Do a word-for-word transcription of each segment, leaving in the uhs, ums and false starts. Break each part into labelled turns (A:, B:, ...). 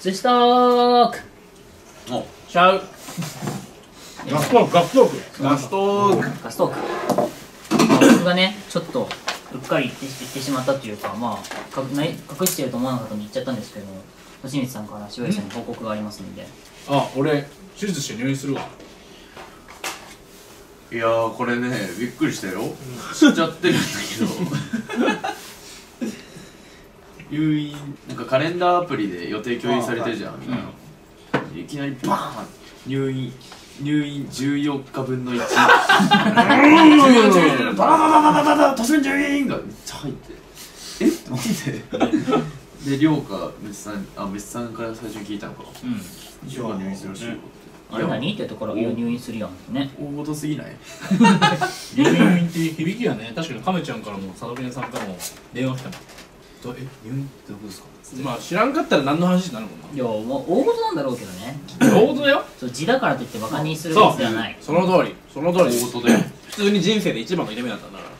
A: 寿司トーク。
B: おしゃう
C: ガストーク、ガストーク、
B: ガストーク
A: ガストーク。まあ、僕がねちょっとうっかり言って言ってしまったというか、まあかない隠してると思わなかったのに言っちゃったんですけど、星光さんから塩谷さんに報告がありますので。
C: あ、俺手術して入院するわ。
B: いやーこれねびっくりしたよ、知っちゃってるんだけど入院なんかカレンダーアプリで予定共有されてるじゃん、みんな、うん、いきなりバーン入院入院じゅうよっかぶんのいちじゅうよん、じゅうよん、ダダダダダダダ突然入院がめっちゃ入ってえっと思ってで亮か別さんあ別さんから最初に聞いたのかうん亮が入院するらしいよ
A: あれ何ってところ、いや入院するやんね。
B: 大事すぎない
C: 入院って響きがね、確かに亀ちゃんからも佐渡弁さんからも電話来たもん。え、入院ってどこですか？まあ知らんかったら何の話になるもんな。
A: いや、もう大事なんだろうけどね。
C: 大事だよ。
A: そう字だからといってバカにするやつではない。
C: その通り、その通り。
B: 大事だよ。
C: 普通に人生で一番の痛みだったんだから。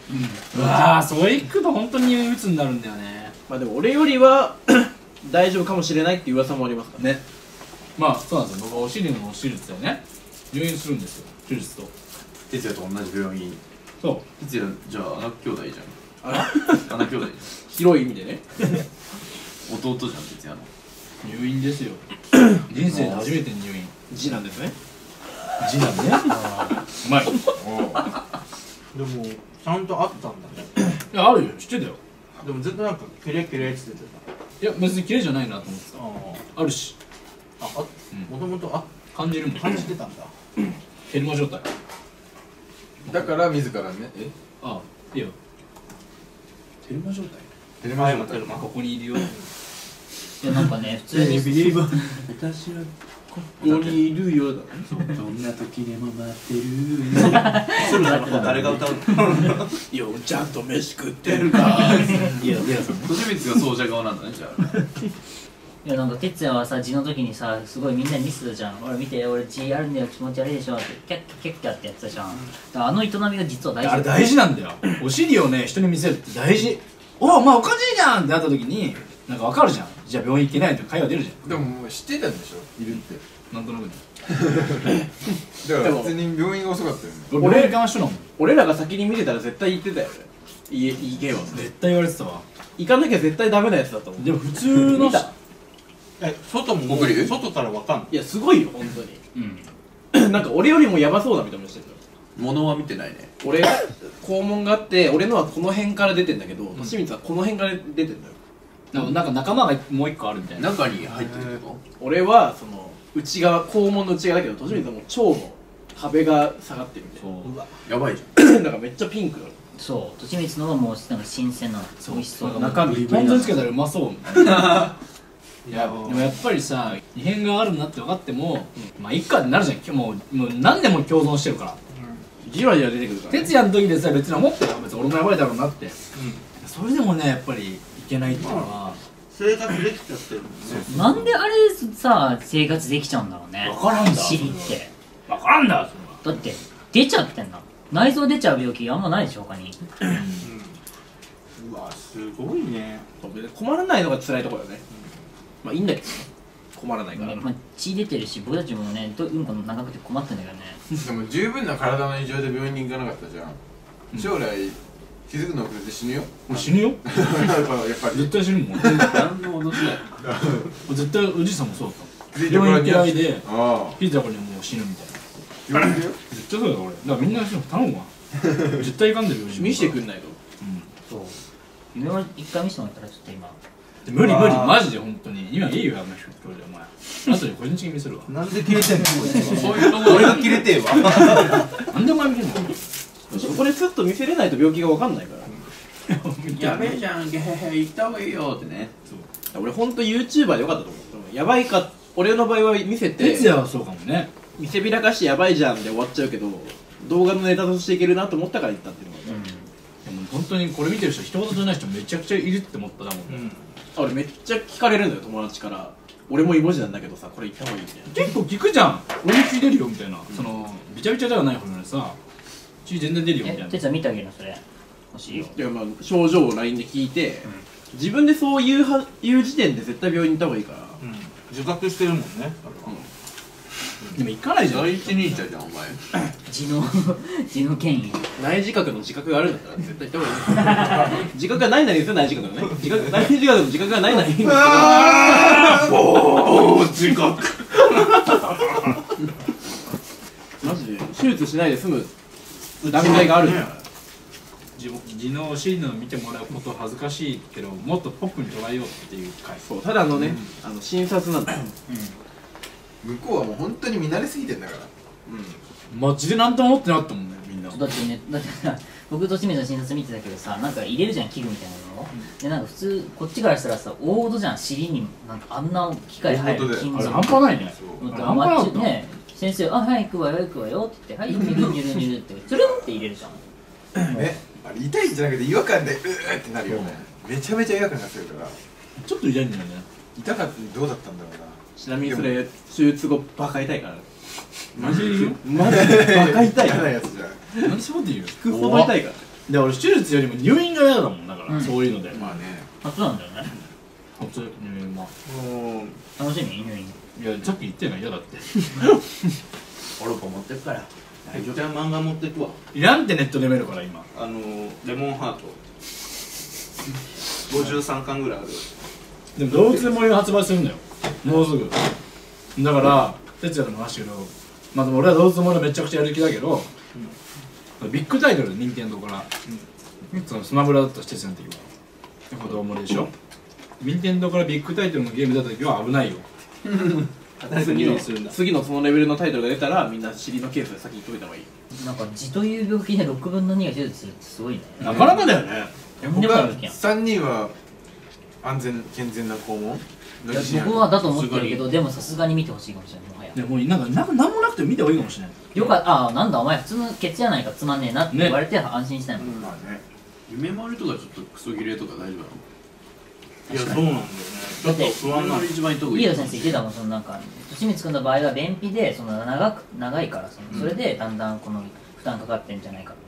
C: うん。うわあ、それ行くと本当に憂鬱になるんだよね。
D: まあでも俺よりは大丈夫かもしれないっていう噂もありますから
C: ね。まあそうなんですよ。僕はお尻の手術でね入院するんですよ。手術と。
B: 哲也と同じ病院。
C: そう。
B: 哲也じゃあ穴兄弟じゃん。
D: あら
B: 穴兄弟じ
D: 広い意味でね
B: ゃん。弟じゃん哲也の。
C: 入院ですよ。人生で初めて入院。
D: 字なんですね。
C: 次男ね。うまい。
E: でもちゃんとあったんだね。
C: いやあるよ。知ってたよ。
E: でもずっとなんかキレキレって言って
C: いや別に綺麗じゃないなと思って
E: た。
C: た。あるし。
E: ああ、もともとあ
C: 感じるもん。
E: 感じてたんだ。
C: ヘルマ状態。
F: だから自らね、え
C: ああ、いいよ。ヘルマ状態。
F: テレマジの
E: テルマ
C: ここにいるよ。
A: いやなんかね普通に
B: ビリーバー私は
D: ここにいるようだね。
B: どんな時でも待ってる
E: そろそろ誰が歌うの？
D: ようちゃんと飯食ってるか。いやいや
B: 年光が奏者側なんだねじゃあ
A: いやなんか哲也はさ字の時にさすごいみんなに見せたじゃん。俺見て俺字あるんだよ気持ち悪いでしょってキャッキャッキャッってやってたじゃん。だからあの営みが実は大事。
C: あれ大事なんだよ。お尻をね人に見せるって大事。おお前おかしいじゃんってなった時になんかわかるじゃん。じゃあ病院行けないと会話出るじゃん。
F: でももう知ってたんでしょ、いるって
C: なんとなくね。
F: だから普通に病院が遅かったよね。
C: 俺病院行かん人だもん。
D: 俺らが先に見てたら絶対言ってたよね。家行けよ。
C: 絶対言われてたわ。
D: 行かなきゃ絶対ダメなやつだと思う。
C: でも普通の
D: 見た。
E: え、外も
B: 送る
E: 外からわかんない。
D: いやすごいよ本当
C: うん。
D: に。なんか俺よりもヤバそうな見た目してるよ。
B: 物は見てないね
D: 俺肛門があって俺のはこの辺から出てんだけど、利光はこの辺から出てんだよ。
C: なんかなんか仲間がもう一個あるみたいな。
B: 中に入ってるってこ
D: 俺はその内側肛門の内側だけど、利光はもう腸の壁が下がってるみたいな。
C: そう。
E: うわ、
B: とやばいじゃん
D: なんかめっちゃピンクなの。
A: そう利光のがもうなんか新鮮なの。美味しそう。
C: 中身ポン酢つけたらうまそうみたいな。いやでもやっぱりさ異変があるなって分かっても、まあいっかってなるじゃん。もうもう何年も共存してるから。
D: じわじわ出てくるから、ね。
C: 哲也の時でさ別に思ってたよ。別に俺もやばいだろうなって。それでもねやっぱりいけないっていうのは
E: 生活できちゃってるもんね。
A: なんであれさ生活できちゃうんだろうね。
C: 分からんだ。
A: 尻って
C: 分からんだそれは。
A: だって出ちゃってんだ。内臓出ちゃう病気あんまないでしょ他に。
E: うわ、すごいね。
D: 困らないのが辛いところよね。まあいいんだけどね。困らないから。
A: ねまあ、血出てるし僕たちもねどうんこ長くて困ってんだけどね。
F: でも十分な体の異常で病院に行かなかったじゃん。将来気づくの遅れて死ぬよ。
C: 俺死ぬよ。
F: やっぱり
C: 絶対死ぬもん。
B: 何の脅しだよ
C: 絶対おじいさんもそうだった
F: 気づい
C: もん。病院
F: た頃に
C: 嫌いで
F: ああ
C: 気づいた頃にもう死ぬみたいな。
F: 病院だよ。
C: 絶対そうだよ俺。だからみんな死ぬ頼むわ。絶対いかんでるよ。
D: 見してくんないと。
A: そう夢を一回見せてもらったらちょっと今
C: 無理無理マジで本当に今いいよあの人今日でお前後で個人的に見せるわ。
E: なんで切れてんの？
B: そういうところ
E: 俺が切れてえわ。
C: なんでお前見せるの。
D: そこでスッと見せれないと病気が分かんないから。
B: やべえじゃんゲヘヘ行った方がいいよってね
D: 俺ほんと YouTuber でよかったと思う。やばいか、俺の場合は見せて
C: 哲也はそうかもね。
D: 見せびらかしてやばいじゃんで終わっちゃうけど、動画のネタとしていけるなと思ったから言ったっていうのが、
C: でも本当にこれ見てる人一言じゃない人めちゃくちゃいるって思っただもん。
D: あ俺めっちゃ聞かれるんだよ友達から。俺もイボジなんだけどさこれ言った方がいいみたいな。
C: 結構聞くじゃん。俺も血出るよみたいな。そのびちゃびちゃではない方にさ血全然出るよみたいな。
A: え哲也見てあげるのそれ欲しいよ。
D: いやまあ症状を ライン で聞いて、自分でそう言うは言う時点で絶対病院に行った方がいいから、
E: 自覚してるもんね
C: でも行かないじゃん。
B: 第一人者じゃんお前
A: 地の地の権威。
D: 内自覚の自覚があるんだったら絶対行った方がいい自覚がないなりですよ、内自覚のね自覚内自覚の自覚がないなりいいんですけど
B: おお自覚
D: マジで手術しないで済む段階があるんだから
C: 自自のお尻の見てもらうことは恥ずかしいけど、もっとポップに捉えようっていう回。
D: そうただのね、あの診察なんだよ
F: 向こうはもう本当に見慣れすぎてんだから
C: マジでなんとも思ってなかったもんね、みんな。
A: だってね、だってさ、僕と清水の診察見てたけどさ、なんか入れるじゃん、器具みたいなのを、でなんか普通こっちからしたらさ、大事じゃん、尻になんかあんな機械入る金属
C: あれ半端ないね。
A: だって
C: あれ半端なかった
A: ね、先生、あ、はい、行くわよ、行くわよって言って、はい、ニュルニュルニュルって、つるんって入れるじゃん。
F: ねあれ痛いんじゃなくて違和感でうーってなるよねめちゃめちゃ違和感がするから
C: ちょっと痛いんだよね。
F: 痛かったどうだったんだろうな
D: ちなみにそれ手術後バカ痛いから
C: マジで言うよ。
D: マジでバカ痛い
F: 嫌
D: から
F: なやつじゃん
C: なんでそういうこと言うよ。
D: 聞くほど痛いから
C: で、俺手術よりも入院が嫌だもん、だから、
A: うん
C: そういうので。
F: まあね
A: あ、そうなんだよね。
C: 普通入院は。
D: もう
A: 楽しみ、入院。
C: いや、さっき言ってんの嫌だって。
B: オロコ持ってくから
E: 一旦漫画持ってくわ
C: いらんってネットで見るから、今。
E: あのレモンハートごじゅうさんかんぐらいある
C: でも動物の森が発売するんだよ、もうすぐ。だから哲也とも話したけど、まあでも俺は動物の森めちゃくちゃやる気だけど、ビッグタイトルで任天堂から、そのスマブラだったし哲也の時は子供森でしょ。任天堂からビッグタイトルのゲームだった時は危ないよ。
D: 次の次のそのレベルのタイトルが出たらみんな尻のケースで先に解いた方がいい
A: なんか痔という病気でろくぶんのにが手術するってすごいね。
C: なかなかだよね。
A: とんでもない病気
F: 他
A: やん。
F: さんにんは安全健全な肛門
A: いや僕はだと思ってるけど、でもさすがに見てほしいかもしれない、もはや。
C: でもなんかなんかなんもなくても見た方がいいかもしれない。
A: よかった、あ、なんだお前普通のケツやないかつまんねえなって言われて安心したいもん。
F: まあね
B: 夢丸とかちょっとクソ切れとか大丈夫なの
E: いやそうなんだよねちょっと不安なの
B: 一番いいとこ
A: 家田先生言ってたもん、そのなんか利光君の場合は便秘でその長く長いからその、それでだんだんこの負担かかってんじゃないかって。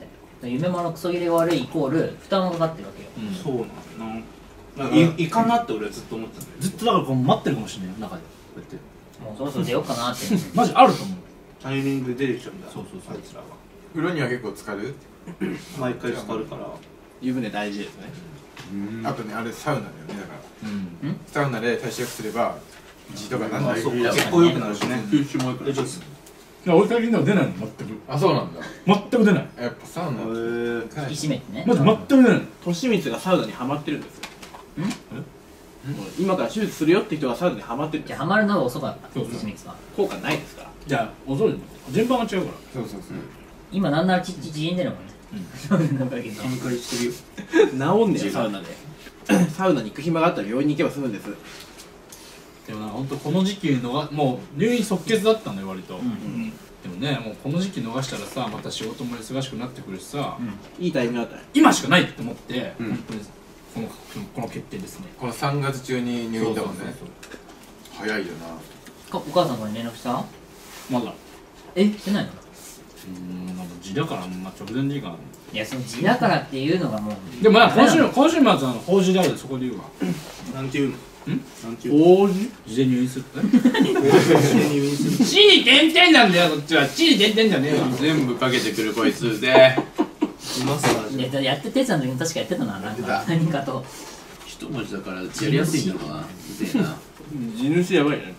A: 夢丸のクソ切れが悪いイコール負担もかかってるわけよ。
E: そうなんだななんかいいかなって俺はずっと思ってたんだよ
C: ずっとだからこう待ってるかもしれない中でこうやって。
A: もうそろそろ出ようかなって
C: マジあると思う。
E: タイミングで出てきちゃうんだ
C: そうそうそう
E: あいつらは
F: 風呂には結構浸かる
E: 毎回浸かるから
D: 湯船大事ですね
F: あとねあれサウナだよねだから
C: うん
F: サウナで代謝良くすれば痔とかなんない
E: そう
F: いや
E: 血行良くなるしね
B: 吸収も良くなるし
C: いや俺最近では出ないの全く
F: あそうなんだ
C: 全く出ない。
F: やっぱサウナ
E: へー
F: かなり
A: 引き締めてね。
C: マジ全く出ない。
D: 利光がサウナにハマってるんですよもう今から手術するよって人がサウナにハマってるんです
A: じゃあハマるのが遅かった
C: そうそう
A: 利光は。
D: 効果ないですから
C: じゃあ遅いの順番が違うから。
F: そうそうそう
A: 今なんならちち縮んでるもんね。なんだけど
B: 寛解してるよ
D: 治んねよサウナでサウナに行く暇があったら病院に行けば済むんです
C: でもなんか本当この時期のがもう入院即決だったんだよ割と、
A: うん
C: でもねもうこの時期逃したらさまた仕事も忙しくなってくるしさ、
D: いいタイミングだったね
C: 今しかないって思って、
B: うん
C: 本当にこのこの決定ですね。
F: このさんがつ中に入院だもんね
C: そうそうそう
F: 早いよな
A: かお母さんから連絡した
C: まだ
A: えしてないの
C: うんなんか字だからまあ直前時間
A: いやその字だからっていうのがもう
C: でもまあ今週今週末は法事であるでそこで言うわ。
E: なんていうの
C: ん
E: なんていうの
D: 王子
C: 事前入院するって地に点々なんだよこっちは地に点々じゃねえわ。
B: 全部かけてくるこいつで
E: 今さらじゃ
A: いややっててつの時に確かやってたな、なんか
F: やって
A: 何かと。
B: 一文字だからやりやすいんだろうなうぜえな
D: 地主やばいね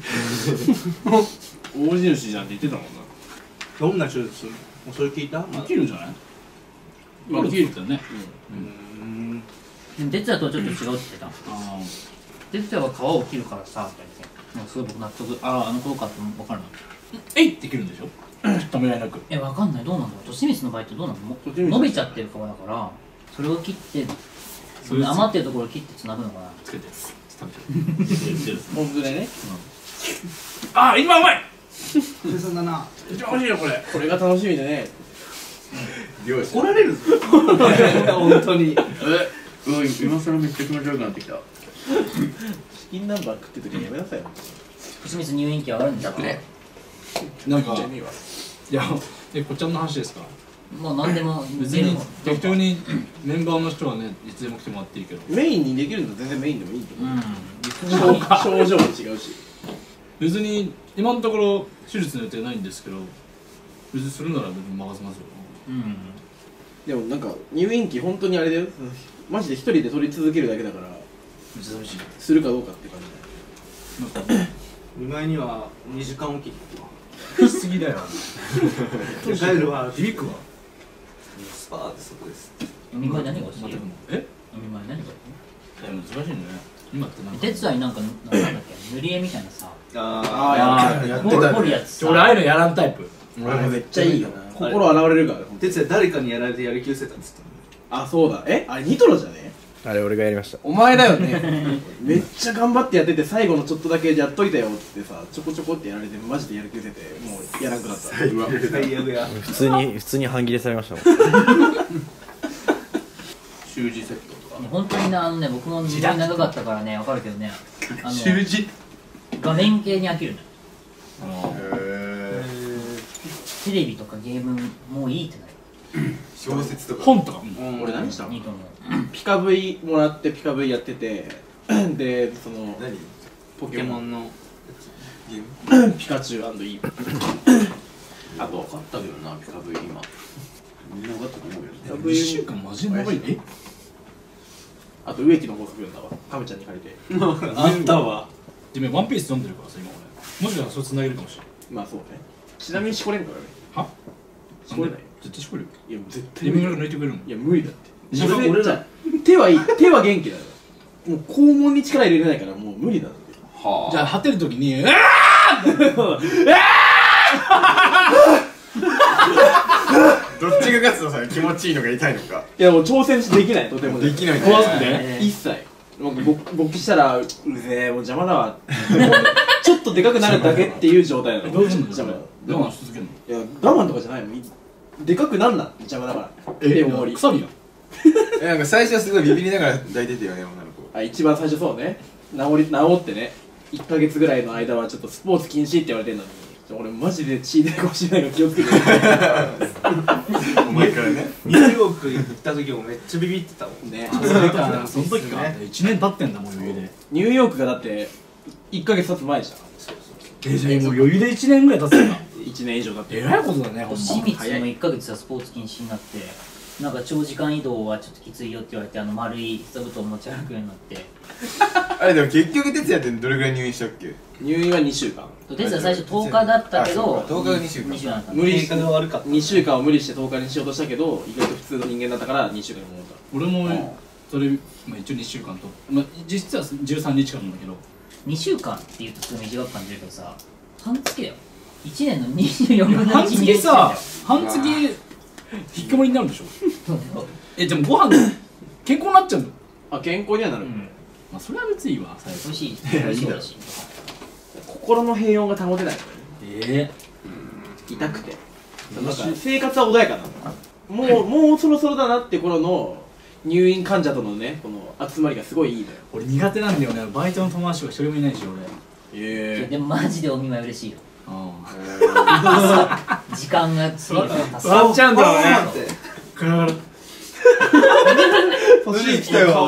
D: 大地主じゃんって言ってたもんな
E: どんな手術するのもうそれ聞いたまだ
C: 生きるんじゃない。
D: まあ
C: 生きるってね。
E: うん
A: でも哲也とはちょっと違うって言ってた。
C: あ
A: 哲也は皮を切るからさって言ってもうすごい僕納得、あああのことかって分かるな。
C: えいって切るんでしょ。ためらいなく。
A: えわかんない、どうなんだろう。利光の場合ってどうなのも
D: 利光
A: 伸びちゃってる皮だからそれを切って
C: それ
A: 余ってるところを切ってつなぐのかな。
C: つけて食べてる。
D: 本当でね
C: あ今うまい。
E: そんだな
C: 一番美味しいよこれ。
D: これが楽しみでね
F: 漁師
E: 怒られるぞ
D: 本当に
B: えうん今更めっちゃ気持ち悪くなってきた
D: チキン南蛮食ってる時にやめなさいよ
A: 利光入院期上がるんだって。
C: なんか
D: じゃねえわ
C: いやえこっちゃんの話ですか。
A: もう何でも
C: 別に適当にメンバーの人はねいつでも来てもらっていいけど。
D: メインにできるの全然メインでもいいと
A: う
D: 思
A: ん
D: う症症状も違うし
C: 別に今のところ手術の予定ないんですけど、別にするなら別に任せますよ。
A: うん
D: でもなんか入院期本当にあれだよ、マジで一人で取り続けるだけだから
C: めっちゃ寂しい。
D: するかどうかって感じだよ。
E: 見舞いにはにじかんおきって
C: しすぎだよ。
E: 帰るは
C: 響くわ。
E: スパーでそこです。
A: お見舞い何が欲しい
C: またえ
A: お見舞い何が欲
C: 難しいね。今ってなん
A: しい
C: か
A: 手伝いなんかなんだっけ塗り絵みたいなさ
E: あ
F: ーやって
A: 彫
F: たね
A: るやつさ
C: 俺ああいうのやらんタイプ。
F: 俺も
D: めっちゃいいよな。心洗われるからね。
E: あ、哲也誰かにやられてやりきれせたっつったの。
D: あ、そうだ。えあれニトロじゃね？
G: あれ俺がやりました。
D: お前だよね。めっちゃ頑張ってやってて最後のちょっとだけやっといたよってさ、ちょこちょこってやられてマジでやる気出てもうやらなくなった。
F: うわ
E: 最悪や。
G: 普通に普通に半切れされましたもん。
B: 習字セットとか
A: 本当になあのね僕も時代長かったからねわかるけどねあの
B: 習字
A: 画面系に飽きるね
F: へ
A: テレビとかゲームもういいってなる
F: ー小説とか
C: 本とか。
D: 俺何したの？
A: いいと思う
D: ピカ V もらってピカ V やっててでその
F: 何
E: ポケモンの
F: ゲーム
D: ピカチュウ&イーブあと
B: 分かったけどなピカブイ今みんな分かったと思うよ
D: ピカ V
C: いっしゅうかんマジで長いね。
D: あと植木の法則読んだわ。カメちゃんに借りて。
E: あったわ。
C: でもワンピース読んでるからさ今俺。もしかしたらそれ繋げるかもしれない。
D: まあそうね。ちなみにしこれんからね。
C: は？
D: しこれない。
C: 絶対しこるよ。
D: いや絶対
C: 自分が
D: 無理だ。
C: 抜いてくれるもん。
D: いや無理だって。
C: 自分
D: 俺じゃ手はいい。手は元気だよ。もう肛門に力入れれないからもう無理だって。
B: は
C: じゃあ張ってる時にうわ
F: どっちが勝つのさ気持ちいいのが痛いのか
D: いやもう挑戦できないとてもね。
F: できないね
D: 怖くて
A: えー
D: 一切。もう勃勃起したらうぜえもう邪魔だわ。ちょっとでかくなるだけっていう状態なの。
C: どうすんの？
D: 邪魔。
C: 我慢し続けるの？
D: いや我慢とかじゃないの。でかくなんな邪魔だから。で終わり。
C: 臭みやん。
F: えなんか最初はすごいビビりながら抱いてたよね女の子
D: あ一番最初そうね治り治ってねいっかげつぐらいの間はちょっとスポーツ禁止って言われてんのに俺マジで血出るかもしれないから気をつけて
F: お前からね
E: ニューヨーク行った時もめっちゃビビってたもん。
D: ね
C: その時か。一年経ってんだもん余裕で。
D: ニューヨークがだっていっかげつ経つ前じゃ
C: えじゃあもう余裕で一年ぐらい経つんだ。
D: んいちねん以上経って
C: えらいことだねほんま。
A: 清水もいっかげつはスポーツ禁止になってなんか長時間移動はちょっときついよって言われてあの丸い座布団を持ち歩くようになって
F: あれでも結局哲也ってどれぐらい入院したっけ
D: 入院はにしゅうかん
A: 哲也最初とおかだったけど
F: あそうかとおかがにしゅうかん
A: にしゅうかんだった
D: 無理し
E: 経過が悪かった。
D: にしゅうかんを無理してとおかにしようとしたけど意外と普通の人間だったからにしゅうかんに戻った
C: 俺もそれ、まあ、一応にしゅうかんと、まあ、実はじゅうさんにちかんなんだけど
A: にしゅうかんって言うとすごい短く感じるけどさ半月だよいちねんのにじゅうよんぶんの
C: 半
A: いち
C: 月さ半月引きこもりになるんでしょ。えでもご飯健康になっちゃうの。
D: あ健康にはなる、
A: うん
C: まあそれは別にいいわ最初。
A: 美味しい美味しそうだし
D: 心の平穏が保てない
C: え
D: 痛くてなんか生活は穏やかなのもうもうそろそろだなって頃の入院患者とのねこの集まりがすごいいいのよ
C: 俺苦手なんだよね。バイトの友達が一人もいないし俺。
D: へ
A: いやでもマジでお見舞い嬉しいよ
C: あ
A: 時間が過ぎるから
C: 座っちゃうんだろうね
E: あーって
C: あガラガラ。
F: 年来たよ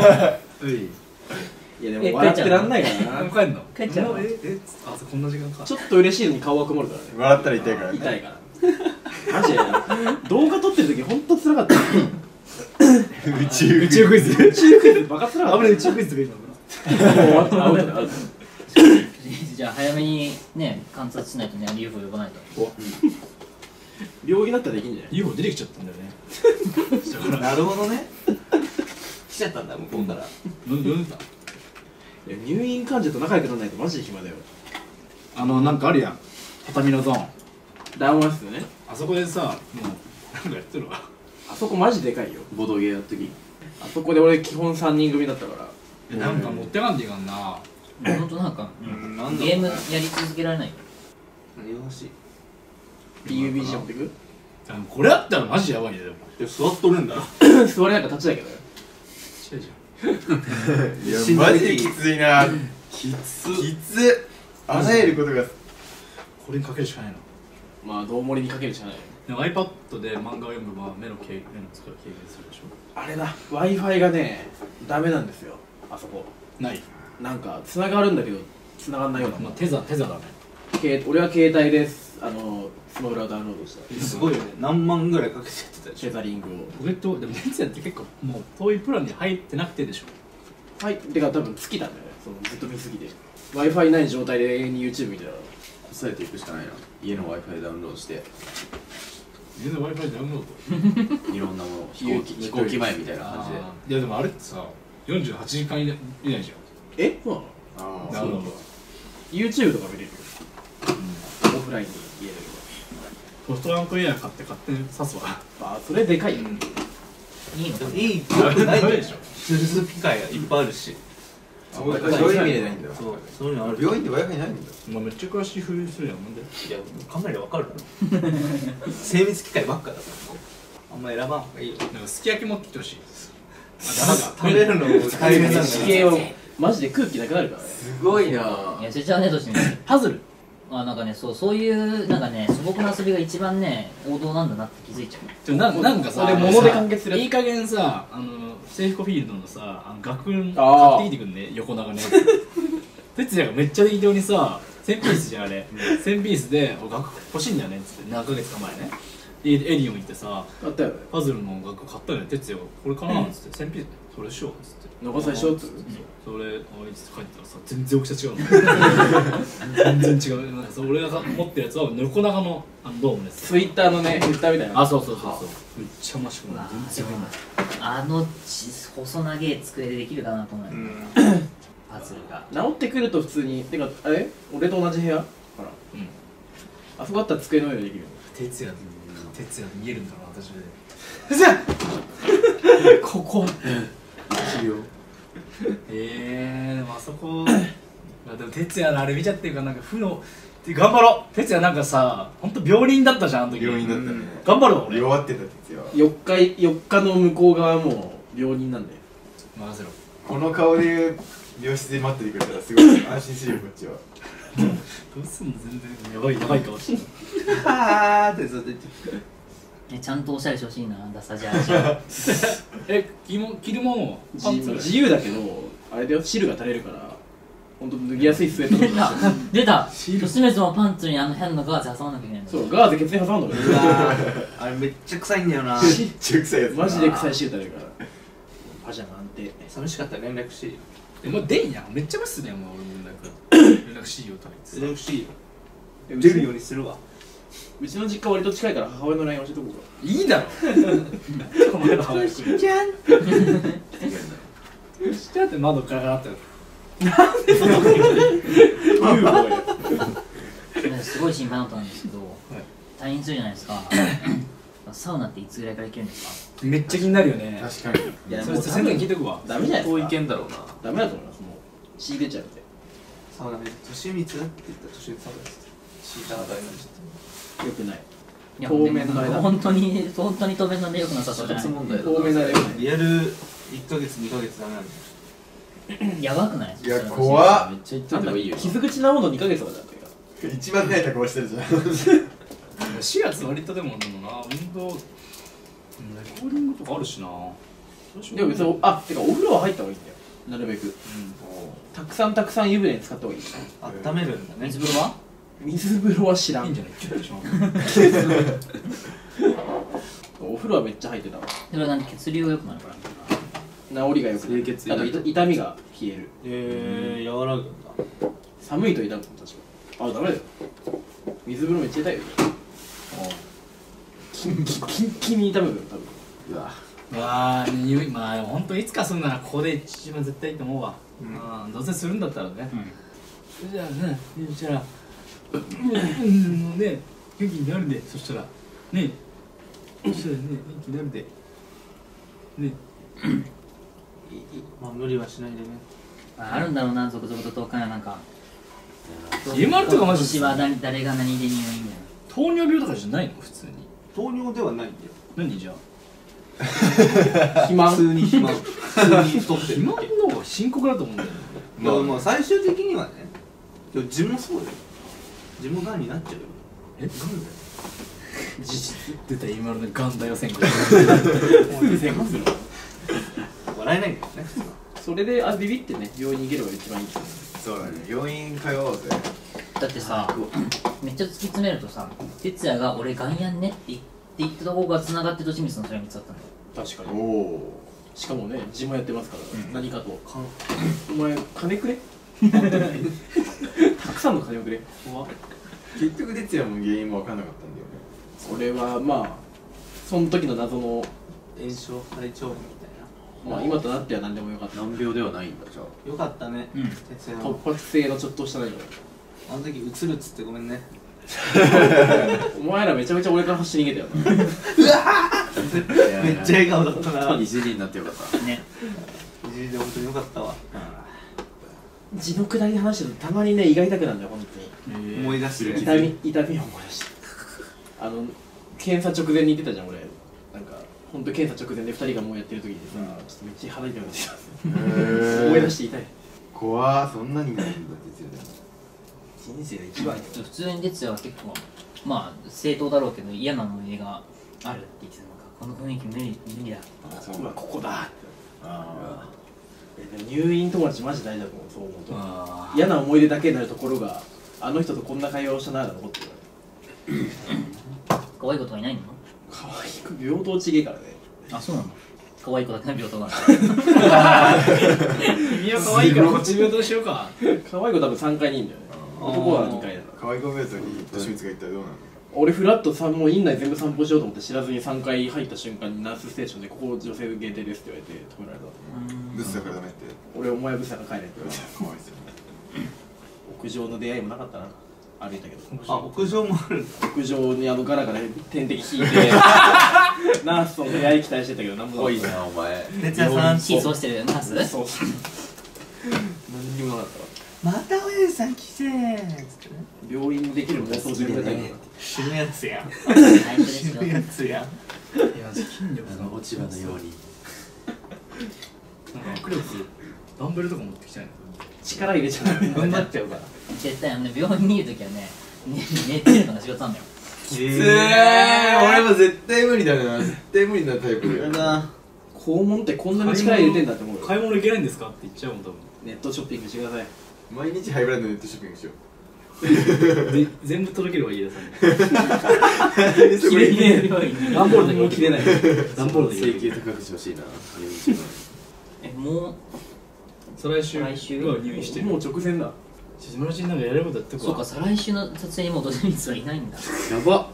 D: いやでも笑ってらんないからな
C: 帰んの
A: 帰っちゃうの
C: ええあこんな時間か。
D: ちょっと嬉しいのに顔が曇るからね
F: 笑ったら痛いからね
D: 痛いからマジで動画撮ってる時ほんとつらかった
F: 宇宙
C: 宇宙クイズ。
D: 宇宙クイズバカつらかっ
C: 危ない宇宙クイズとか言うの。
D: たもう終わったアウトだアウト
A: じゃあ早めにね観察しないとね ユーフォー 呼ばないと
D: 病院だったらできんじゃない
C: ユーフォー 出てきちゃったんだよね。
E: なるほどね。来ちゃったんだ向こうから。
C: 飲んでた。
D: いや入院患者と仲良くならないとマジで暇だよ
C: あのなんかあるやん畳のゾーン。
D: 談話室ね
C: あそこでさもうなんかやってるわ。
D: あそこマジでかいよ
B: ボドゲやった時
D: あそこで俺基本さんにん組だったから
C: えなんか持ってかんでいかんな。
A: ほんとなんか
E: うんなんだ
A: ゲームやり続けられないよ
E: 何が欲しい。
D: ピーユービージー 持ってく
C: あのこれあったらマジやばいねでも。
E: で座っとるんだ。
D: 座れなんか立ちだけどよ
C: 違うじ
F: いやマジできついなきつきつあらゆることが
C: ゃん。これにかけるしかないの。
D: まあ胴盛りにかけるしかないよ
C: でも iPad で漫画を読むは目の軽減目の疲れ軽減するでしょ。
D: あれだ Wi-Fi がねダメなんですよあそこ
C: ない。
D: なんか繋がるんだけど繋がんないような
C: まあテザテザだね。
D: け俺は携帯ですあのスマブラをダウンロードした
E: すごいよね、何万ぐらいかけてやってたでしょ。
D: テザリングを
C: 俺とでも哲也って結構もう遠いプランに入ってなくてでしょ。
D: はいてか多分尽きたんだよねそのずっと見すぎて Wi-Fi ない状態で永遠に YouTube 見てたから
B: 抑えていくしかないな。家の Wi-Fi ダウンロードして
C: 全然 Wi-Fi ダウンロード。
B: いろんなもの飛行機飛行機前みたいな感じで。
C: いやでもあれってさよんじゅうはちじかん以内以内じ
D: えそうなの
F: あ
C: ゃん。ダウンロード。
D: YouTube とか見れるよ、オフラインに家で
C: ソフトバンクエア買って勝手に刺すわ。
D: あそれでかいよ、
A: いいのかな。
E: でもいいってないでしょ。鈴木機械がいっぱいあるし。
F: あそうそういう意味でないんだよ。
E: そう、そういうのある。
F: 病院で Wi-Fi ないんだよ。
C: お前めっちゃ詳しいふりするやん。なんで？
E: いや、考えればわかるだろ。精密機械ばっかだからあんま選ばんほうがいいよ。
C: なんかすき焼き持ってきてほしい。
E: 食べるの大変なんだ
D: 地形をマジで空気なくなるからね
B: すごいない
A: や、せちゃうねとしてね。
D: パズル
A: あ、なんかね、そう、そういうなんかね、素朴な遊びが一番ね、王道なんだなって気づいちゃう。
C: でもななんかさ、
D: 俺物で完結するやつ
C: いい加減さ、あの制服フィールドのさ、あの学訓買
D: あー
C: ってきてくんね、横長のやつ。哲也がめっちゃ適当にさ、せんピースじゃんあれ。せんピースでお学欲しいんだよねっつって何ヶ月か前ね。でエディオン行ってさ、
D: あったよね
C: パズルの学買ったよね、哲也がこれかなっつってせんピースそれしようっつって。
D: 残さしようっつって
C: それあいつ帰ったらさ全然大きさ違うの全然違うなんかそう俺が持ってるやつは横長のあのドームです
D: ツイッターのねツイッターみたいな
C: あそうそうそうそうめっちゃマシくなる全然違う
A: あのち細長い机でできるかなと思うよ、
E: うん。
A: パズルが。
D: 治ってくると普通にてかあれ俺と同じ部屋ほら
C: うん
D: あそこだったら机の上でできるよ
C: 哲也哲也見えるんだろう私で
D: ここ
C: えーでもあそこいやでも哲也のあれ見ちゃってるからなんか負ので頑張ろう哲也なんかさほんと病人だったじゃんあの時
F: 病院だったね。
C: 頑張るわ俺
F: 弱ってた哲也は。
D: よっかいよっかの向こう側はもう病人なんだよ
C: 任せろ
F: この顔で病室で待っててくれたらすごい安心するよこっちは。
C: どうすんの全然やばいやばい顔してる
E: はーってずっと言って
A: ね、ちゃんとおしゃれしてほしいな、ダサジャージ。
C: え着も着るものパンツ
D: 自由だけどあれだよ汁が垂れるからほんと脱ぎやすいスウェットとか
A: 出た吉光のパンツにあの変なガーゼ挟まなきゃいけないんだ。
D: そうガーゼケツに挟んだから
E: うわーあれめっちゃ臭いんだよな。
F: めっちゃ臭いやつだな。
D: マジで臭い汁垂れるからパジャマ安定
E: 寂しかったら連絡していいよ。
C: えもう出んやんめっちゃ無視するやんもう俺も連絡連絡しいよとか言って
E: 連絡していいよ。
D: う
E: 出るようにするわ。
D: うちの実家割と近いから母親の ライン 教えとこうか
C: いいだろお前の母親来る
E: じゃん。
C: してって窓からがって
A: すごい心配なことなんですけど、退院するじゃないですか。サウナっていつぐらいから行けるんですか？
C: めっちゃ気になるよね
F: 確かに。
D: いや
C: それ先生に聞いてくわ
D: ダメじゃない
B: 遠い
D: ですか
B: けんだろうな。
D: ダメだと思いますもう血出ちゃうって
E: サウナで年光って言ったら年光サウナです。シーターが大事にして
D: よくない
A: いや
D: 当面の間
A: 本当に本当に当面のでよくなさそうじゃない
B: 一つ問題だ
D: 多めなよくない
E: リアルいっかげつにかげつダメなんだよ。
A: やばくない？
F: いや怖っ。
B: めっちゃ言っといた方がいいよ。
D: 傷口治るのにかげつとかだったよ
F: 一番ない顔してるじゃん。
C: しがつ割とでもでもな運動レコーディングとかあるしな
D: でも別にあてかお風呂は入った方がいいんだよなるべくたくさんたくさん湯船に使った方がいい
E: 温めるんだね。
A: 水風呂は？
D: 水風呂は知らん
C: いいんじゃないキュッとしまう
D: お風呂はめっちゃ入ってたわ
A: それはなんで血流が良くなるから
D: 治りがよくなる
B: 清潔
D: あと痛痛みが消える
E: えー、和らぐんだ。
D: 寒いと痛む確かあダメだよ水風呂めっちゃ痛いよキンキンキンキンに痛むよ多分
B: うわ。
C: まあ匂いまあ本当いつかするならここで一番絶対いいと思うわ
E: うん
C: うんどうせするんだったらね
A: うん
C: じゃあねそしたらうんね元気になるでそしたらねそしたらね元気になるでね
E: まあ無理はしないでね。
A: ああるんだろうな、続々と東海はなんか
C: 家まるとかマジで
A: 今年は誰誰が何で入院みたいな。
C: 糖尿病とかじゃないの普通に
E: 糖尿ではないんだよ。
C: 何じゃあ
D: 肥満
E: 普通に肥満。普通に太ってる
C: 肥満の方が深刻だと思うんだよね
E: まあまあ最終的にはね。でも痔もそうだよ。痔もがんになっちゃうよ。
C: えなんだよ実質出た今のねガンだよ宣言
E: 笑えないんだよね普通は。
D: それであビビってね病院に行ければ一番いいですよね
F: そうだね病院通おうぜ。
A: だってさめっちゃ突き詰めるとさ哲也が俺ガンやんねって言って言ったところが繋がってとしみつのそれが見つかったんだよ。
D: 確か
F: お
D: に
F: お
D: しかもね自もやってますから、
A: うん
D: 何かとかんお前金くれたくさんの金をくれ怖っ
F: 結局哲也も原因も分かんなかったんだよね。
D: それはまあその時の謎の
E: 炎症大腸炎みたい
D: まあ今となっては何でもよかった
B: 難病ではないんだじゃあ。
E: な。よかったね、
A: うん
E: 哲也も
D: 突発性のちょっとした何か
E: あの時映るっつってごめんね。
D: お前らめちゃめちゃ俺から走り逃げたよな
E: めっちゃ笑顔だったな。
B: いじりになってよかった。
A: ね
E: いじりで本当によかったわ。
D: 地の下りで話してるとたまにね胃が痛くなるんだよ本当に
E: 思い出してる。
D: 痛み痛みを思い出してあの検査直前に言ってたじゃん俺なんか本当検査直前でふたりがもうやってる時にさ、ちょっとめっちゃ肌痛くなってきた思い出して痛い
F: 怖ー、そんなになるんだ哲也でも。
E: 人生で一番よ。
A: 普通に哲也は結構まあ正当だろうけど嫌な思い出があるって言ってたのかこの雰囲気無理無理だ
F: あそう
D: うわここだって
F: あ
D: えでも入院友達マジ大事だと思うそう思うと
A: あ
D: 嫌な思い出だけになるところがあの人とこんな会話をしたながら残ってる
A: 可愛い子とかいないの
D: 可愛く病棟ちげえからね
A: あそうなの可愛い子だけの病棟がある
C: 君は可愛いからこっち病棟しようか。
D: 可愛い子多分さんかいにいるんだよね男はにかいだ
F: 可愛い子ベートに利光が行ったらどうなの？
D: 俺フラッとさもう院内全部散歩しようと思って知らずにさんかい入った瞬間にナースステーションでここ女性限定ですって言われて止められた
F: ブスだからダメって。
D: 俺お前はブスだから帰れって言われて
F: かわいそう。
D: 屋上の出会いもなかったな歩いたけど
E: あ、屋上もあるんだ。
D: 屋上にあのガラガラ点滴引いてナースとの出会い期待してたけど何もなかっ
B: 多いなお前。
E: 哲也さん、
A: シーツ落ちてるナース
D: たそう何にもなかったわ
E: またおやじさん来てーっつってね。
D: 病院できる妄想中だったけど
E: 死ぬやつやん。
A: 内緒ですよ
E: 死ぬやつやん。
C: いや筋力
B: あの落ち葉のように。
C: なんか握力ダンベルとか持ってきたいな。
D: 力入れちゃう
E: 頑張っちゃうから。
A: 絶対あのね病院にいるときはねね寝てるのが仕事なんだよ
F: つえー、俺も絶対無理だな。絶対無理なタイプだよ。
E: な。
D: 肛門ってこんなに力入れてんだって思うよ
C: 買い物行けないんですかって言っちゃうもん多分。
D: ネットショッピングしてください
F: 毎日ハイブランドネットショッピングしよ
C: で全部届ければいいやさんに。
F: う。それね。
D: 段ボールだけも切れない
C: 段ボールで
B: 請求高くしてほしいな。
A: えもう
C: 再来週
A: 来週
C: は入院してる。
D: もう直前だ
C: 友達になんかやれることやってこ
A: そうか再来週の撮影にもうどじみつはいないんだ
B: やば。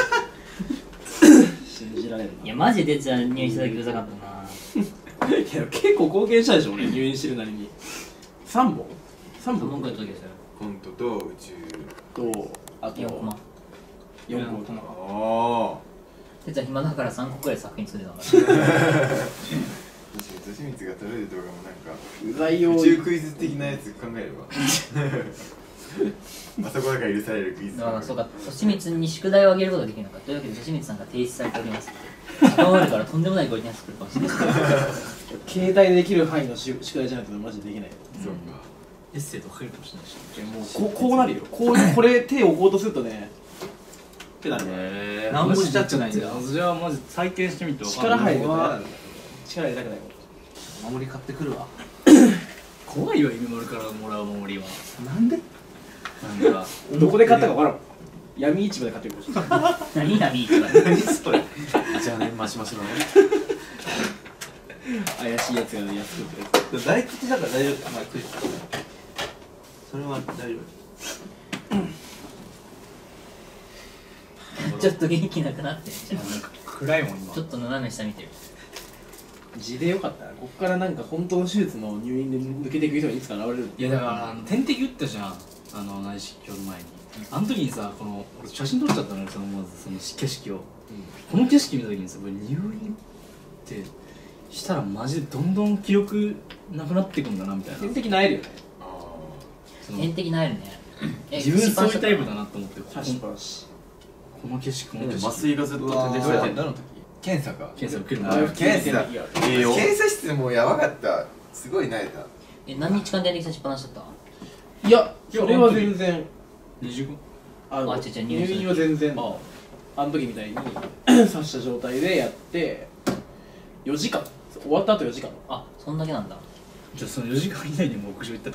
D: 信じられる
A: いやマジで哲也入院した時うざかったない
D: や結構貢献したでしょ俺入院してるなりにさんぼんさんぼん
A: 文句の時ですよ
F: コントと宇宙。
D: とあと
A: よんコマ
D: よんこ
F: ああ。
A: 哲也暇だからさんこくらい作品作ってたから
F: 確かに利光が撮れる動画もなんか
D: うざいよ
F: 宇宙クイズ的なやつ考えればあそこだから許されるクイズ
A: だからそうか利光に宿題をあげることができるのかというわけで利光さんが提出されております時間があるからとんでもないクオリティが作るかもしれない
D: 携帯でできる範囲の宿宿題じゃないとマジでできない
F: そうか
C: エッセイとか書けるかもしれないし。
D: いやもうこうこうなるよこうこれ手を置こうとするとねってなる
B: え
E: 何もしちゃってないんだよ。
C: じゃあマジ再建してみてわかん
D: 力入る
C: る。
D: とね力入れたくない
E: 守り買ってくるわ。
C: 怖いわ犬丸からもらう守りは。
E: なんで？
C: なんか
D: どこで買ったか分からん闇市場で買ってるかもしれない
A: 何がいいって
E: 何それ？
B: じゃあねマシマシのね。
D: 怪しいやつが安く売ってるやつ
E: 大吉だから大丈夫。まあクイズ。それは大丈
A: ちょっと元気なくなってんじゃん
C: 暗いもん今
A: ちょっと斜め下見てる
D: 地でよかったなこっからなんか本当の手術の入院で抜けていく人がいつか現れる
C: いやだからあの点滴打ったじゃんあの内視鏡の前にあの時にさこの俺写真撮っちゃったのよそのまずその景色を、この景色見た時にさこれ入院ってしたらマジでどんどん記録なくなっていくんだなみたいな
D: 点滴なえるよね
C: その
A: 点滴なえるねえ
C: 自分そういうタイプだなと思ってこ
D: 差しっぱなし
C: この景色この景
B: 麻
C: 色
B: 酔がずっと点滴されてんだ。
F: 検査か
C: 検査受けるの
F: あ検査
B: 栄養。
F: 検査室もやばかったすごい慣れた
A: え何日間点滴さしっぱなしだっ
D: いやそれは全然
C: にじゅうご
D: あの
A: あ違う違う
D: 入
A: 入院
D: 院は全然
A: あ
D: あの時みたいに刺した状態でやってよじかん終わった後よじかん
A: あそんだけなんだ
C: じゃあそのよじかん以内にもう屋上行ったってこ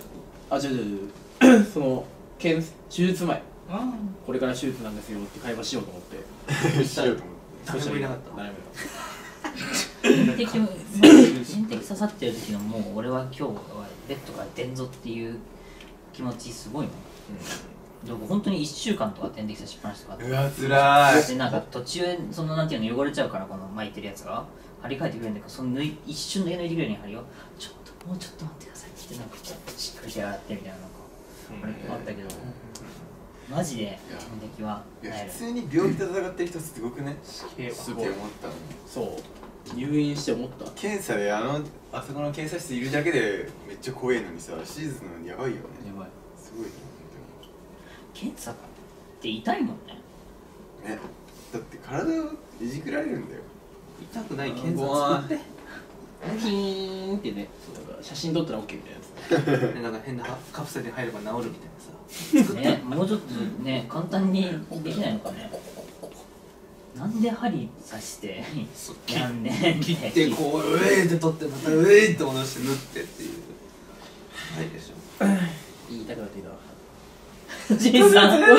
D: あ違う違う違うその検手術前
C: あ
D: これから手術なんですよって会話しようと思って
E: しようと思って誰もいなかった
D: 誰もいなか
A: 点滴点滴刺さってる時のもう俺は今日はベッドから出んぞっていう気持ちすごいもん、うん、でも本当にいっしゅうかんとか点滴刺しっぱなしとか
F: うわつらーい
A: でなんか途中そのなんていうの汚れちゃうからこの巻いてるやつが張り替えてくれるんだけどその抜い一瞬だけ抜いてくれるように貼るよちょっともうちょっと待ってくださいってなんかしっかり手洗ってみたいななんかあれあったけどマジで点滴はい
F: や
A: なる
F: 普通に病気と戦ってる人すごくね
D: すげえわ
F: すごい思ったの
D: そう入院して思った
F: 検査であのあそこの検査室いるだけでめっちゃ怖いのにさ手術なのにやばいよね
C: やばい
F: すごいね
A: 検査って痛いもんね
F: 本当にねだって体をいじくられるんだよ
E: 痛くない検
F: う
E: 査作って
D: ピーンってねなんか写真撮ったら OK みたいなやつ
E: でなんか変なカプセルに入れば治るみたいなさ
A: ね、もうちょっとね、簡単にできないのかね。なんで針刺して、なんで
E: 切ってこううえーって取ってまたうえーって戻して縫ってっていうないでしょ
D: 言いたくなっていたわ
A: ジェイさん、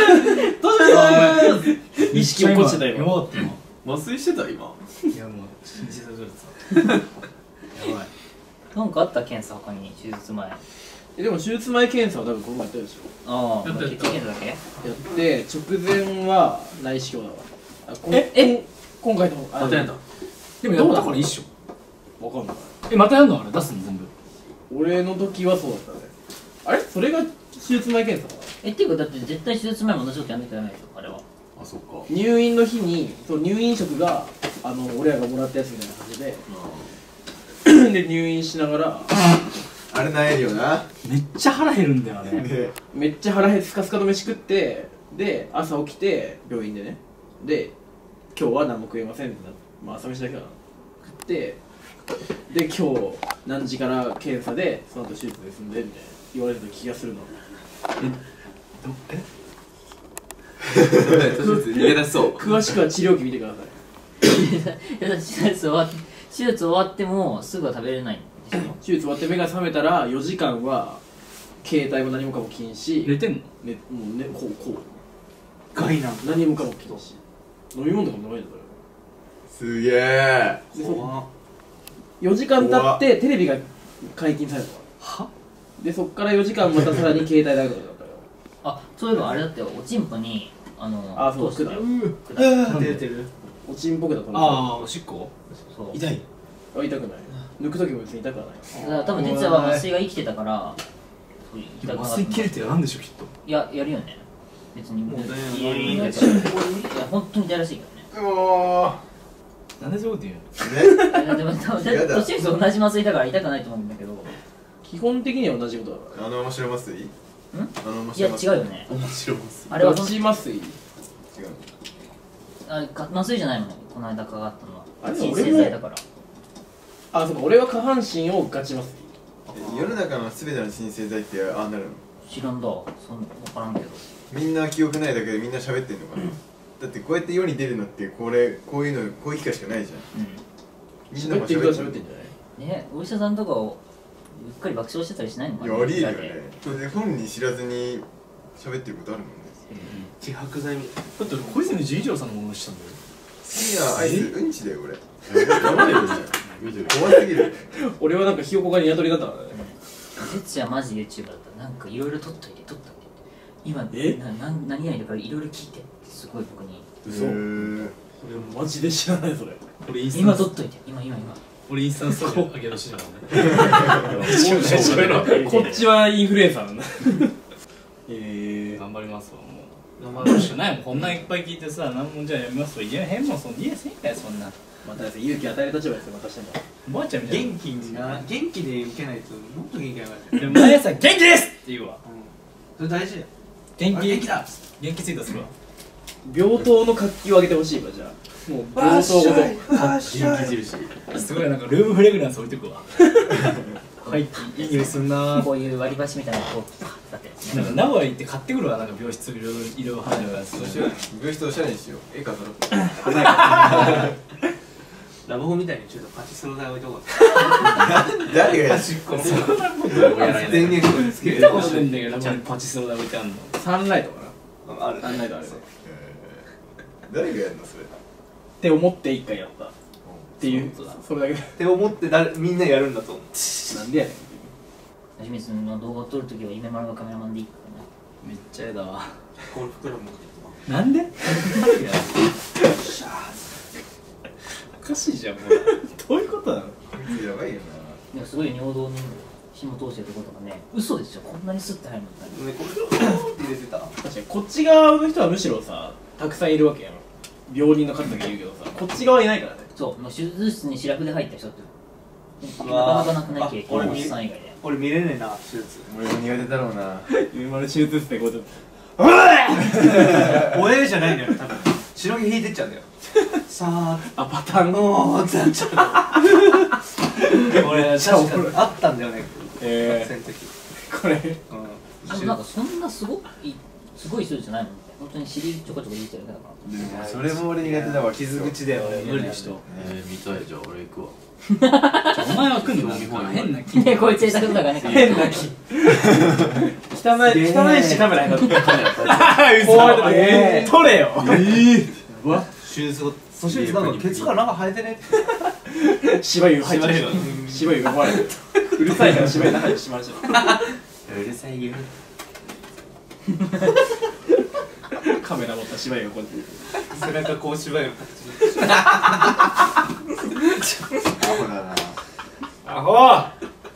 D: 意識起こしてたよ
C: やばかった今
B: 麻酔してた今
C: いやもう信じさせられてたやばい
A: なんかあった検査他に手術前。
D: えでも手術前検査は多分この前やったでしょ
A: ああ、
C: やったやった
A: 血液検査だけ？
D: やって直前は内視鏡だわあこん
A: ええ
D: 今回のあ
B: またやんだ
C: でもやったから一緒
D: わかんない
C: えまたやんのあれ出すの全部
D: 俺の時はそうだったねあれそれが手術前検査かな
A: え、っていうかだって絶対手術前も同じことやんなきゃダメでしょ、あれは。
B: あそっか
D: 入院の日にそう入院食があの俺らがもらったやつみたいな感じでで入院しながら
F: あれなえるよな
C: めっちゃ腹減るんだよあれ
F: ね
D: めっちゃ腹減ってスカスカの飯食ってで朝起きて病院でねで今日は何も食えませんってなまあ朝飯だけかな食ってで今日何時から検査でその後手術ですんでみたいな言われてた気がするの
B: 逃げ出しそう
D: 詳しくは治療器見てください
A: いやだって手術終わって、手術終わってもすぐは食べれないんでしょ。
D: 手術終わって目が覚めたらよじかんは携帯も何もかも禁止
C: 入れてんの
D: ね、もうね、こうこう
E: 害なん
D: 何もかも禁止飲み物とかも飲めないんだか
F: すげえ
D: らでそ
E: 怖っ
D: よじかん経ってテレビが解禁されたの
C: は
D: でそっからよじかんまたさらに携帯だけだったよ
A: あ、そういえばあれだっておちんぽに、あの、
D: あそう
A: 通してたよ。
E: うーって出てる
D: おちんぽけだと思う
C: ああおしっこ
A: そう。
E: 痛い
D: あ痛くない抜く時も別に痛くはない
A: だから多分哲也は麻酔が生きてたから、そう痛くなかった
C: 麻酔切れてやらんでしょきっと
A: いや、やるよね。別に。
E: もうね
A: いやいやいや、いや本当に痛いらしいけどね。
F: うお
C: なんでそういうこと言うの
F: ーね
A: いやでも多分
F: やだ
A: 途中と同じ麻酔だから痛くないと思うんだけど、
D: 基本的には同じことだから
F: あの面白麻酔あの面
A: いや
F: 白麻酔
A: 違うよね。
B: 面白いっす
A: あれは
D: ガチ麻酔
F: 違う
A: あか麻酔じゃないもん、この間かかったのは。
D: あれ
A: 鎮
D: 俺も
A: 静剤だから。
D: あそうか俺は下半身をガチ麻酔
F: 世の中の全ての鎮静剤ってああなるの
A: 知らんだ。そん分からんけど。
F: みんな記憶ないだけでみんな喋ってんのかなだってこうやって世に出るのってこれこういうのこういう機会しかないじゃん
A: う
F: みんなも
D: 喋ってる人は
F: 喋ってる
D: 喋ってんじゃない
A: ん。ね、お医者さんとかをうっかり爆笑してたりしないのかな。
F: いやありえるよ
A: 裏で
F: ねそれで本人知らずに喋ってることあるもんね
E: 自白剤みたい
C: だって小泉純一郎さんのものしたんだよ
F: 好きなアイスうんちだよ俺やばいよね怖すぎる
D: 俺はなんかひよこがニワトリだったからね
A: 哲也マジ YouTuber だったらなんかいろいろ撮っといて撮っといて今
D: え
A: なな何々だからいろいろ聞いてってすごい僕に
D: 嘘
F: へー
D: 俺マジで知らないそれ
C: 俺インスタ
A: 今撮っといて今今今
C: 俺インスタのストーリー上げ出してたもんね
D: こっちはインフルエンサーなんだえ
C: 頑張りますわもう頑張るしかないもんこんないっぱい聞いてさ何もじゃあやめますと言えへんもんそん言えせんかよそんな
D: また勇気与える立場ですよ私も
C: おばあちゃんみたいな
E: 元気にな元気で受けないともっと元気になる
C: でも毎朝元気ですって言うわ
E: それ大事だよ
C: 元気
E: あ元気だ
C: 元気ツイートするわ
D: 病棟の活気を上げてほしいわじゃあもう病棟ごと
B: 元気印
C: すごいなんかルームフレグランス置いてくわはいいい匂いすんな
A: こういう割り箸みたいなのこうパッだってやつね
C: なんか名古屋行って買ってくるわなんか病室いろいろいろいろ入るやつ
F: そうしよう病室おしゃれにしよう絵飾ろう
E: ラブホみたいにちょっとパチスロ台置いとこう。
F: 誰がやる
E: 端っこの電源これつける。
D: 見たことないんだけどちゃんとパチスロで置いてあんの。サンライトかな。
E: ある。
D: サンライトあるね。
F: 誰がやるのそれ
D: って思って一回やったっていうそれだけで。
E: って思って誰みんなやるんだと思う。
D: なんでやねん。
A: 清水の動画を撮るときは夢丸がカメラマンでいいからね。
D: めっちゃやだわ。
E: ゴルフクラブ持ってき
D: なんで？おかしいじゃんもう。どういうことなの？
F: こいつやばいよ
A: でもすごい尿道に紐通してるとことかね、嘘でしょ、こんなにスッて入るのって。
E: た。ねこれって入れてた。
D: 確かにこっち側の人はむしろさたくさんいるわけやろ。病人の数だけいるけどさこっち側いないからね。
A: そう、もう手術室にシラフで入った人ってなか
E: うわー
A: なかなくない経験、
E: あ
A: おっさん以外で。
E: 俺見れねえな手術。
F: な。俺も苦手だろうな。
D: 夢丸手術ってこと。
E: おえじゃないんだよ多分。白毛引いてっちゃうんだよ。さあ
D: あパターンの。
E: もうってなっちゃう。俺確かあったんだよね。
D: え
E: 学生の時。
D: これ
E: うん。
A: でもなんかそんなすごいすごい人じゃないもんね。本当に尻ちょこちょこいじってるだけだから。
F: それも俺苦手だわ。
E: 傷口だよ俺無理な人。
B: えー、見たいじゃあ俺行くわ。
D: お前は来んのなんか変な気
A: ね、こいつ下手くそだからね。
D: 変な気汚い汚いしカメラになってる。
E: 嘘
D: 怖いとこえー撮れよ。
E: うわ手術後手術なんかケツからなんか生えてね。
D: 芝生入っちゃう。芝生が怖い。うるさいから芝生の中にしまれちゃ
B: うるさいよ。
D: う。カメラ持った芝生がこうやって
E: 背中こう芝居の形。
F: アホだな。
D: アホ。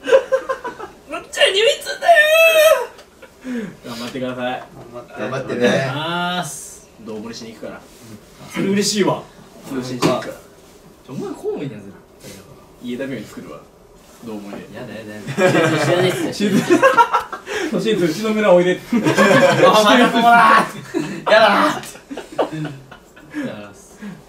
D: 頑張ってください。
F: 頑張ってね。
D: あーす。どうもりしに行くから。それ嬉しいわ。通信しに行くから。
C: お前公務員やつ
D: 家田病院作るわ。どうもりで。
C: やだやだやだ
A: 知らないっすね。
D: シーズンシーズンうちの村おいで。
E: あ、まだもら。やだ。